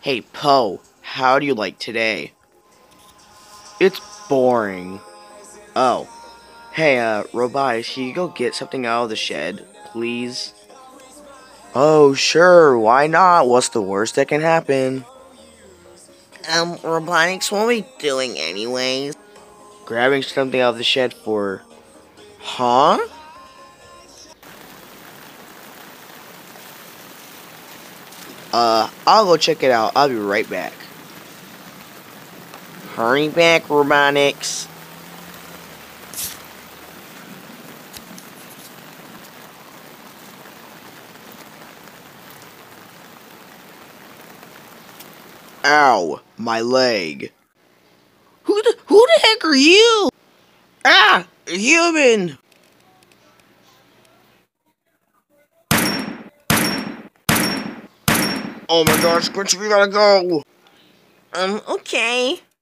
Hey, Poe, how do you like today? It's boring. Oh. Hey, Robotics, can you go get something out of the shed, please? Oh, sure, why not? What's the worst that can happen? Robotics, what are we doing anyways? Grabbing something out of the shed for... Huh? I'll go check it out. I'll be right back. Hurry back, Robotics. Ow, my leg. Who the heck are you? Ah, human! Oh my gosh, Quincy, we gotta go! Okay.